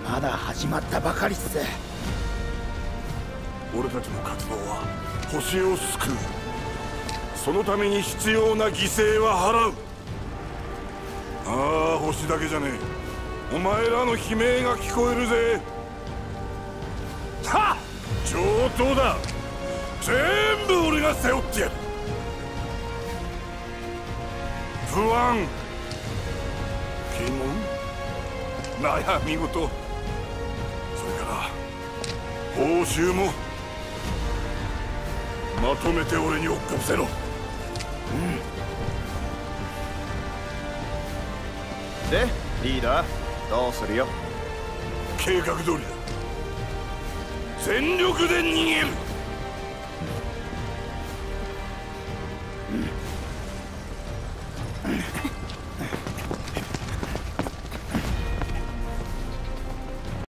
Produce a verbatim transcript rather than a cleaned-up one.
まだ始まったばかりっす。 俺たちの活動は星を救う。そのために必要な犠牲は払う。ああ、星だけじゃねえ。お前らの悲鳴が聞こえるぜ。はっ、上等だ。全部俺が背負ってやる。不安、疑問、悩み事、それから報酬もまとめて俺に落っこせろ。うん。 で、リーダー、どうするよ？ 計画通りだ。全力で逃げる。